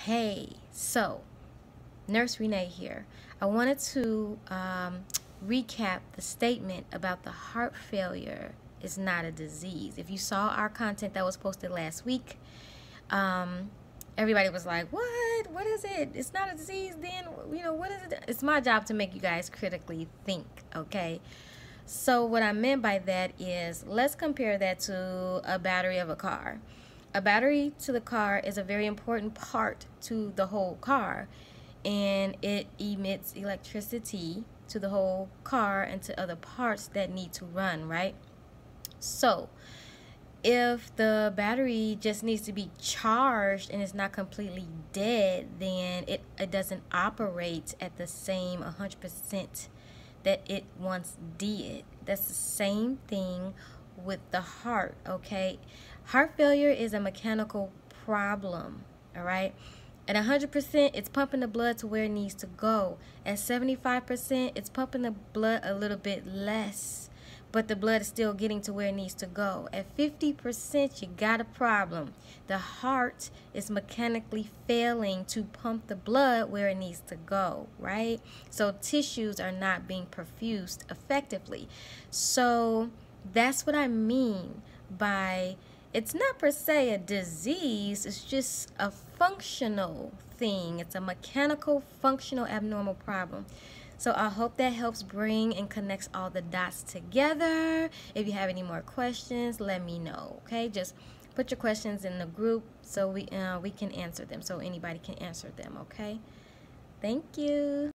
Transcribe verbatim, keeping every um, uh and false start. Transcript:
Hey, so Nurse Renee here. I wanted to um, recap the statement about the heart failure is not a disease. If you saw our content that was posted last week, um, everybody was like, what? What is it? It's not a disease then? You know, what is it? It's my job to make you guys critically think, okay? So what I meant by that is, let's compare that to a battery of a car. A battery to the car is a very important part to the whole car, and it emits electricity to the whole car and to other parts that need to run, right? So if the battery just needs to be charged and it's not completely dead, then it, it doesn't operate at the same one hundred percent that it once did. That's the same thing with the heart, okay? Heart failure is a mechanical problem, all right? At one hundred percent, it's pumping the blood to where it needs to go. At seventy-five percent, it's pumping the blood a little bit less, but the blood is still getting to where it needs to go. At fifty percent, you got a problem. The heart is mechanically failing to pump the blood where it needs to go, right? So tissues are not being perfused effectively. So that's what I mean by, it's not per se a disease, it's just a functional thing. It's a mechanical, functional, abnormal problem. So I hope that helps bring and connects all the dots together. If you have any more questions, let me know, okay? Just put your questions in the group so we, uh, we can answer them, so anybody can answer them, okay? Thank you.